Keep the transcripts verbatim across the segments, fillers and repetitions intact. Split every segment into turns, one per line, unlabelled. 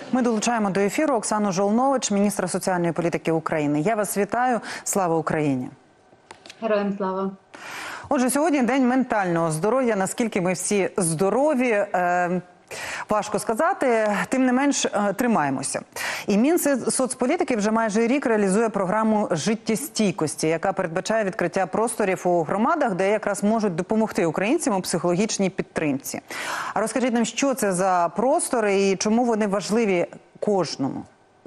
Ми долучаємо до ефіру Оксану Жолнович, міністра соціальної політики України. Я вас вітаю. Слава Україні!
Героям слава!
Отже, сьогодні день ментального здоров'я. Наскільки ми всі здорові, е, важко сказати, тим не менш е, тримаємося. І Мінсоцполітики вже майже рік реалізує програму життєстійкості, яка передбачає відкриття просторів у громадах, де якраз можуть допомогти українцям у психологічній підтримці. А розкажіть нам, що це за простори і чому вони важливі кожному?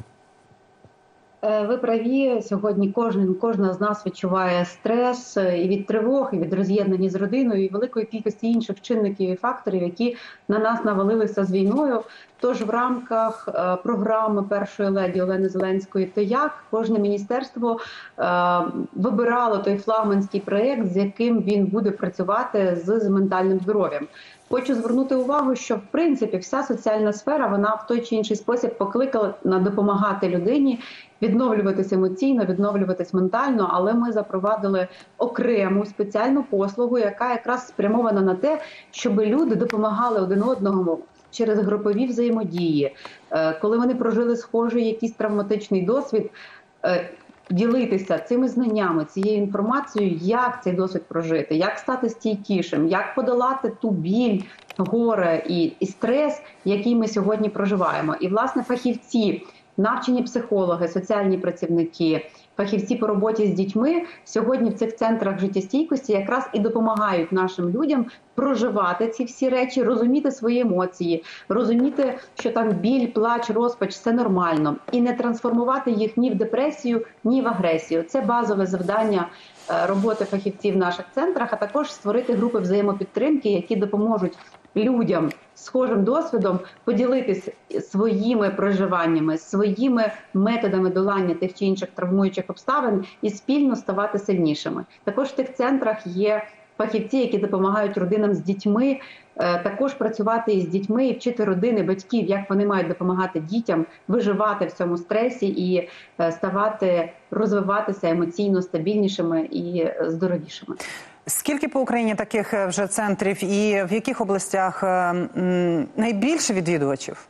Ви праві, сьогодні кожен, кожна з нас відчуває стрес і від тривог, і від роз'єднання з родиною, і великої кількості інших чинників і факторів, які на нас навалилися з війною. Тож в рамках е, програми першої леді Олени Зеленської «Ти як?» кожне міністерство е, вибирало той флагманський проєкт, з яким він буде працювати з, з ментальним здоров'ям. Хочу звернути увагу, що в принципі вся соціальна сфера, вона в той чи інший спосіб покликала на допомагати людині відновлюватися емоційно, відновлюватись ментально, але ми запровадили окрему спеціальну послугу, яка якраз спрямована на те, щоб люди допомагали один одному через групові взаємодії, коли вони прожили схожий якийсь травматичний досвід, ділитися цими знаннями, цією інформацією, як цей досвід прожити, як стати стійкішим, як подолати ту біль, горе і, і стрес, який ми сьогодні проживаємо. І, власне, фахівці, навчені психологи, соціальні працівники, фахівці по роботі з дітьми сьогодні в цих центрах життєстійкості якраз і допомагають нашим людям проживати ці всі речі, розуміти свої емоції, розуміти, що там біль, плач, розпач – це нормально. І не трансформувати їх ні в депресію, ні в агресію. Це базове завдання роботи фахівців в наших центрах, а також створити групи взаємопідтримки, які допоможуть людям з схожим досвідом поділитися своїми проживаннями, своїми методами долання тих чи інших травмуючих обставин і спільно ставати сильнішими. Також в тих центрах є фахівці, які допомагають родинам з дітьми, також працювати із дітьми і вчити родини, батьків, як вони мають допомагати дітям виживати в цьому стресі і ставати, розвиватися емоційно стабільнішими і здоровішими.
Скільки по Україні таких вже центрів і в яких областях найбільше відвідувачів?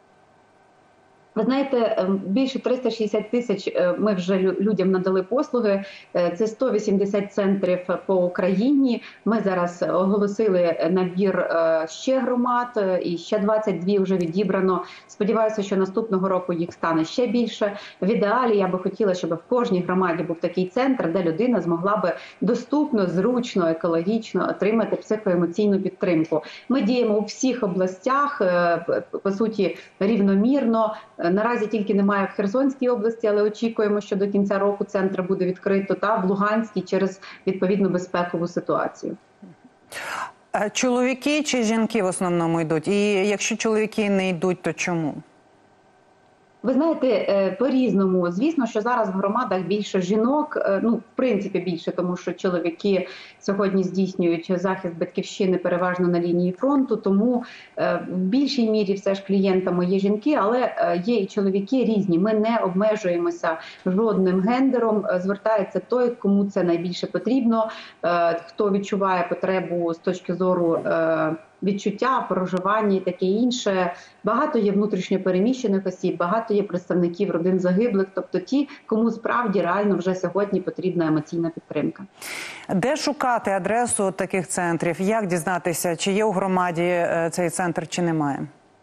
Ви знаєте, більше триста шістдесят тисяч ми вже людям надали послуги. Це сто вісімдесят центрів по Україні. Ми зараз оголосили набір ще громад, і ще двадцять дві вже відібрано. Сподіваюся, що наступного року їх стане ще більше. В ідеалі я би хотіла, щоб в кожній громаді був такий центр, де людина змогла би доступно, зручно, екологічно отримати психоемоційну підтримку. Ми діємо у всіх областях, по суті, рівномірно. Наразі тільки немає в Херсонській області, але очікуємо, що до кінця року центр буде відкрито, та в Луганській через відповідну безпекову ситуацію.
Чоловіки чи жінки в основному йдуть? І якщо чоловіки не йдуть, то чому?
Ви знаєте, по-різному. Звісно, що зараз в громадах більше жінок, ну, в принципі, більше, тому що чоловіки сьогодні здійснюють захист батьківщини переважно на лінії фронту, тому в більшій мірі все ж клієнтами є жінки, але є і чоловіки різні. Ми не обмежуємося жодним гендером, звертається той, кому це найбільше потрібно, хто відчуває потребу з точки зору відчуття, проживання і таке інше. Багато є внутрішньо переміщених осіб, багато є представників родин загиблих, тобто ті, кому справді реально вже сьогодні потрібна емоційна підтримка.
Де шукати адресу таких центрів? Як дізнатися, чи є у громаді цей центр, чи немає?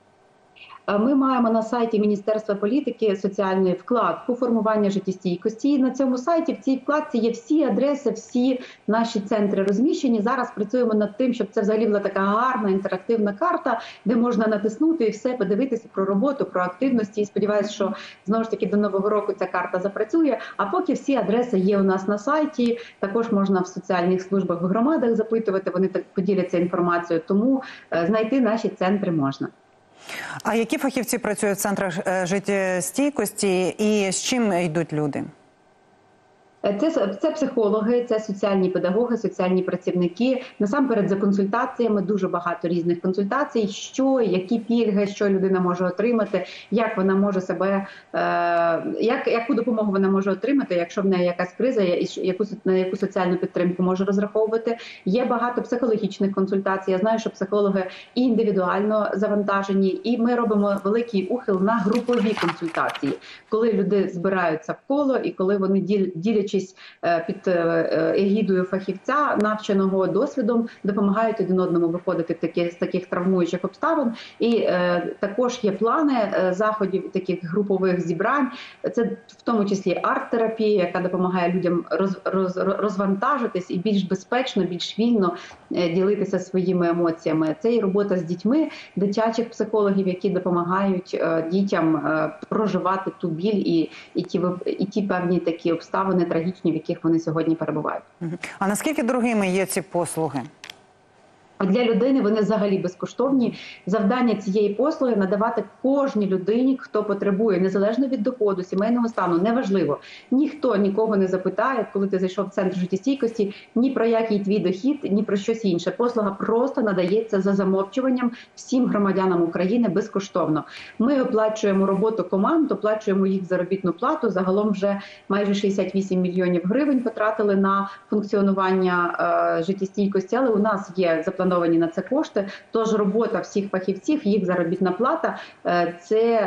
Ми маємо на сайті Міністерства політики соціальної вкладку формування життєстійкості. І на цьому сайті, в цій вкладці є всі адреси, всі наші центри розміщені. Зараз працюємо над тим, щоб це взагалі була така гарна інтерактивна карта, де можна натиснути і все подивитися про роботу, про активності. І сподіваюся, що знову ж таки до Нового року ця карта запрацює. А поки всі адреси є у нас на сайті, також можна в соціальних службах в громадах запитувати, вони так поділяться інформацією, тому знайти наші центри можна.
А які фахівці працюють в центрах життєстійкості і з чим йдуть люди?
Це, це психологи, це соціальні педагоги, соціальні працівники. Насамперед за консультаціями, дуже багато різних консультацій, що, які пільги, що людина може отримати, як вона може себе, е, як, яку допомогу вона може отримати, якщо в неї якась криза, і яку, на яку соціальну підтримку може розраховувати. Є багато психологічних консультацій. Я знаю, що психологи і індивідуально завантажені, і ми робимо великий ухил на групові консультації, коли люди збираються в коло і коли вони ділячись під егідою фахівця, навченого досвідом, допомагають один одному виходити в такі, з таких травмуючих обставин. І е, також є плани е, заходів, таких групових зібрань. Це в тому числі арт-терапія, яка допомагає людям роз, роз, розвантажитись і більш безпечно, більш вільно е, ділитися своїми емоціями. Це і робота з дітьми, дитячих психологів, які допомагають е, дітям е, проживати ту біль і, і, ті, і ті певні такі обставини трагічні, в яких вони сьогодні перебувають.
А наскільки дорогими є ці послуги?
Для людини вони взагалі безкоштовні. Завдання цієї послуги – надавати кожній людині, хто потребує, незалежно від доходу, сімейного стану, неважливо. Ніхто нікого не запитає, коли ти зайшов в центр життєстійкості, ні про який твій дохід, ні про щось інше. Послуга просто надається за замовчуванням всім громадянам України безкоштовно. Ми оплачуємо роботу команд, оплачуємо їх заробітну плату. Загалом вже майже шістдесят вісім мільйонів гривень потратили на функціонування е, життєстійкості, але у нас є заплановані на це кошти, тож робота всіх фахівців, їх заробітна плата –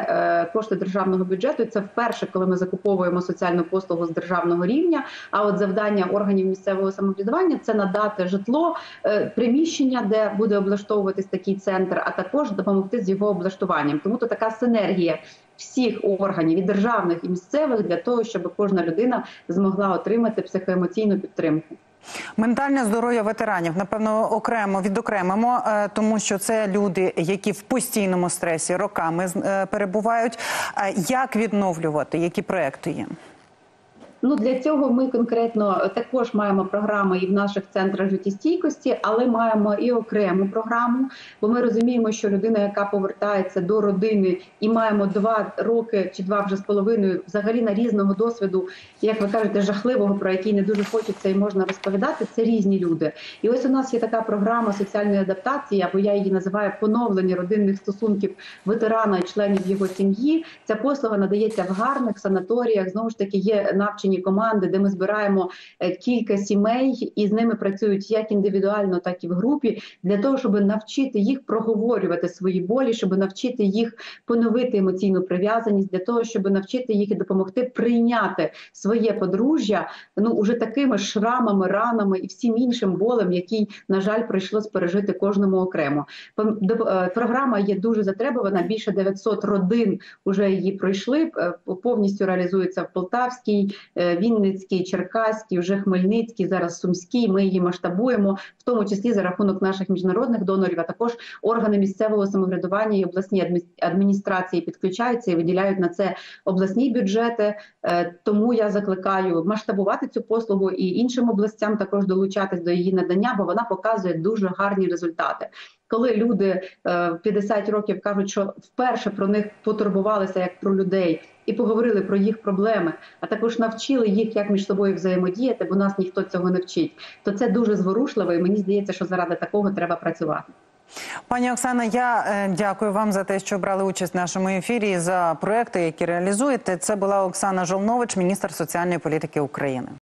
це кошти державного бюджету. Це вперше, коли ми закуповуємо соціальну послугу з державного рівня, а от завдання органів місцевого самоврядування – це надати житло, приміщення, де буде облаштовуватись такий центр, а також допомогти з його облаштуванням. Тому то така синергія всіх органів, і державних, і місцевих, для того, щоб кожна людина змогла отримати психоемоційну підтримку.
Ментальне здоров'я ветеранів, напевно, окремо відокремимо, тому що це люди, які в постійному стресі роками перебувають. Як відновлювати? Які проекти є?
Ну, для цього ми конкретно також маємо програми і в наших центрах життєстійкості, але маємо і окрему програму, бо ми розуміємо, що людина, яка повертається до родини і маємо два роки чи два вже з половиною взагалі на різного досвіду, як ви кажете, жахливого, про який не дуже хочеться і можна розповідати, це різні люди. І ось у нас є така програма соціальної адаптації, або я її називаю поновлення родинних стосунків ветерана і членів його сім'ї. Ця послуга надається в гарних санаторіях, знову ж таки є навчені команди, де ми збираємо кілька сімей і з ними працюють як індивідуально, так і в групі, для того, щоб навчити їх проговорювати свої болі, щоб навчити їх поновити емоційну прив'язаність, для того, щоб навчити їх і допомогти прийняти своє подружжя, ну, уже такими шрамами, ранами і всім іншим болем, який, на жаль, прийшлось пережити кожному окремо. Програма є дуже затребувана, більше дев'ятсот родин вже її пройшли, повністю реалізується в Полтавській, Вінницький, Черкаський, вже Хмельницький, зараз Сумський. Ми її масштабуємо, в тому числі за рахунок наших міжнародних донорів, а також органи місцевого самоврядування і обласні адміністрації підключаються і виділяють на це обласні бюджети. Тому я закликаю масштабувати цю послугу і іншим областям також долучатись до її надання, бо вона показує дуже гарні результати. Коли люди в п'ятдесят років кажуть, що вперше про них потурбувалися як про людей і поговорили про їх проблеми, а також навчили їх, як між собою взаємодіяти, бо нас ніхто цього не вчить, то це дуже зворушливо, і мені здається, що заради такого треба працювати.
Пані Оксана, я дякую вам за те, що брали участь в нашому ефірі, за проекти, які реалізуєте. Це була Оксана Жолнович, міністр соціальної політики України.